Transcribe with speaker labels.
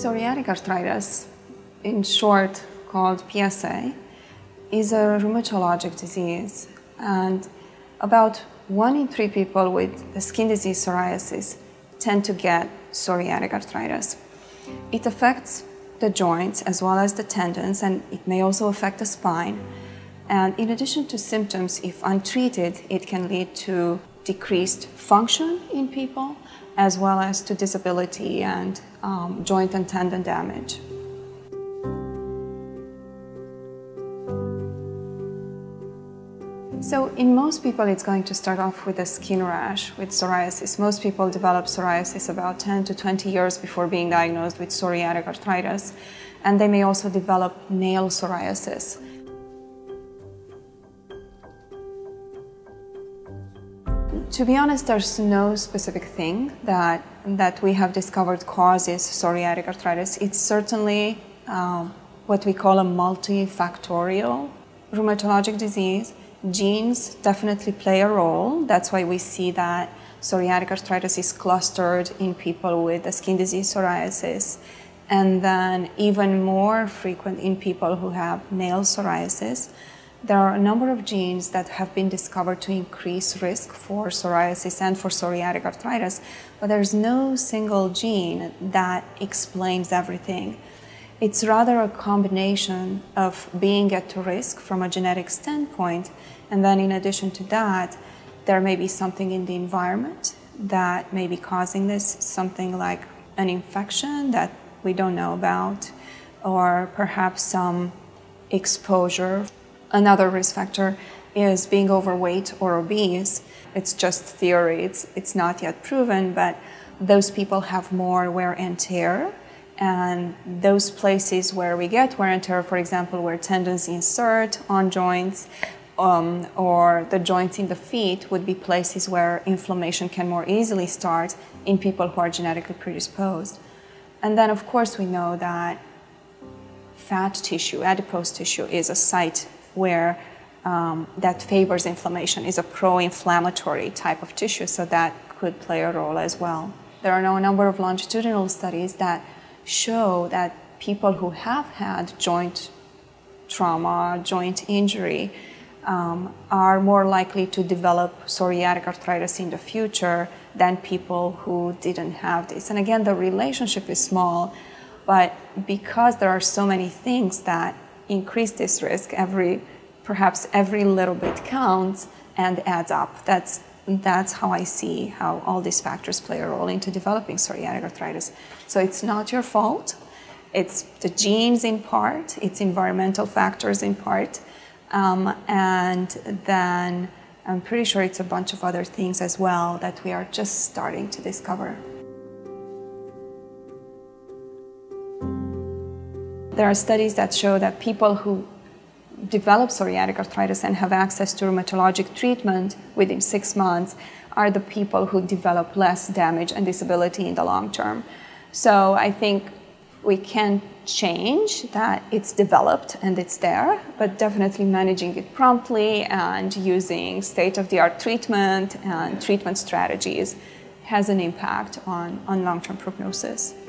Speaker 1: Psoriatic arthritis, in short called PSA, is a rheumatologic disease, and about 1 in 3 people with skin disease psoriasis tend to get psoriatic arthritis. It affects the joints as well as the tendons, and it may also affect the spine. And in addition to symptoms, if untreated, it can lead to decreased function in people, as well as to disability and joint and tendon damage. So in most people, it's going to start off with a skin rash with psoriasis. Most people develop psoriasis about 10 to 20 years before being diagnosed with psoriatic arthritis, and they may also develop nail psoriasis. To be honest, there's no specific thing that we have discovered causes psoriatic arthritis. It's certainly what we call a multifactorial rheumatologic disease. Genes definitely play a role. That's why we see that psoriatic arthritis is clustered in people with skin disease psoriasis, and then even more frequent in people who have nail psoriasis. There are a number of genes that have been discovered to increase risk for psoriasis and for psoriatic arthritis, but there's no single gene that explains everything. It's rather a combination of being at risk from a genetic standpoint, and then in addition to that, there may be something in the environment that may be causing this, something like an infection that we don't know about, or perhaps some exposure. Another risk factor is being overweight or obese. It's just theory, it's not yet proven, but those people have more wear and tear. And those places where we get wear and tear, for example, where tendons insert on joints, or the joints in the feet, would be places where inflammation can more easily start in people who are genetically predisposed. And then, of course, we know that fat tissue, adipose tissue, is a site where that favors inflammation, is a pro-inflammatory type of tissue, so that could play a role as well. There are now a number of longitudinal studies that show that people who have had joint trauma, joint injury, are more likely to develop psoriatic arthritis in the future than people who didn't have this. And again, the relationship is small, but because there are so many things that increase this risk, perhaps every little bit counts and adds up. That's how I see how all these factors play a role into developing psoriatic arthritis. So it's not your fault. It's the genes in part, it's environmental factors in part, and then I'm pretty sure it's a bunch of other things as well that we are just starting to discover. There are studies that show that people who develop psoriatic arthritis and have access to rheumatologic treatment within 6 months are the people who develop less damage and disability in the long term. So I think we can change that it's developed and it's there, but definitely managing it promptly and using state-of-the-art treatment and treatment strategies has an impact on long-term prognosis.